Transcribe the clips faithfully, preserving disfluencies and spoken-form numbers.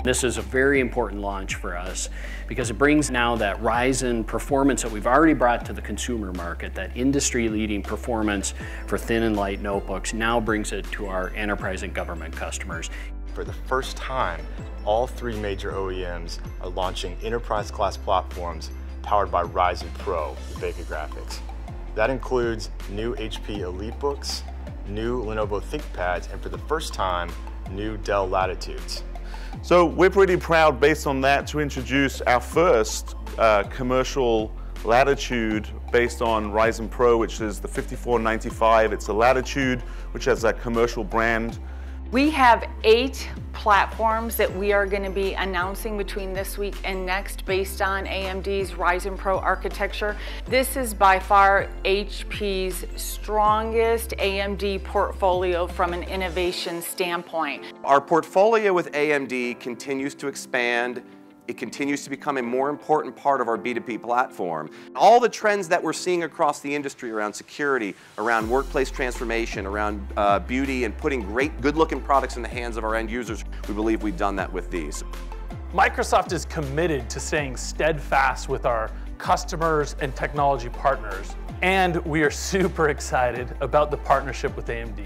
This is a very important launch for us because it brings now that Ryzen performance that we've already brought to the consumer market, that industry-leading performance for thin and light notebooks, now brings it to our enterprise and government customers. For the first time, all three major O E Ms are launching enterprise-class platforms powered by Ryzen Pro Vega Graphics. That includes new H P EliteBooks, new Lenovo ThinkPads, and for the first time, new Dell Latitudes. So we're pretty proud, based on that, to introduce our first uh, commercial Latitude based on Ryzen Pro, which is the fifty-four ninety-five. It's a Latitude, which has a commercial brand. We have eight platforms that we are going to be announcing between this week and next based on A M D's Ryzen Pro architecture. This is by far H P's strongest A M D portfolio from an innovation standpoint. Our portfolio with A M D continues to expand. It continues to become a more important part of our B two B platform. All the trends that we're seeing across the industry around security, around workplace transformation, around uh, beauty, and putting great, good-looking products in the hands of our end users, we believe we've done that with these. Microsoft is committed to staying steadfast with our customers and technology partners, and we are super excited about the partnership with A M D.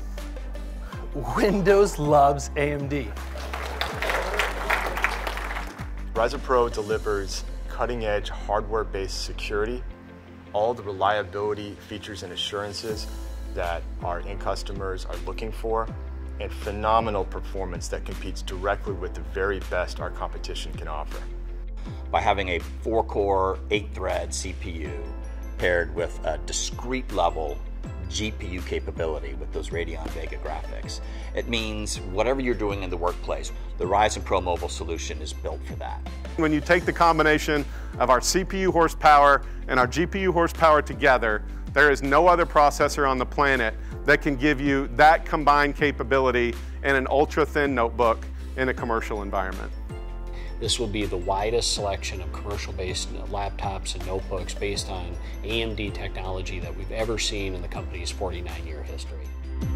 Windows loves A M D. Ryzen Pro delivers cutting-edge hardware-based security, all the reliability features and assurances that our end customers are looking for, and phenomenal performance that competes directly with the very best our competition can offer. By having a four-core, eight-thread C P U paired with a discrete level G P U capability with those Radeon Vega graphics, it means whatever you're doing in the workplace, the Ryzen Pro mobile solution is built for that. When you take the combination of our C P U horsepower and our G P U horsepower together, there is no other processor on the planet that can give you that combined capability in an ultra-thin notebook in a commercial environment. This will be the widest selection of commercial-based laptops and notebooks based on A M D technology that we've ever seen in the company's forty-nine year history.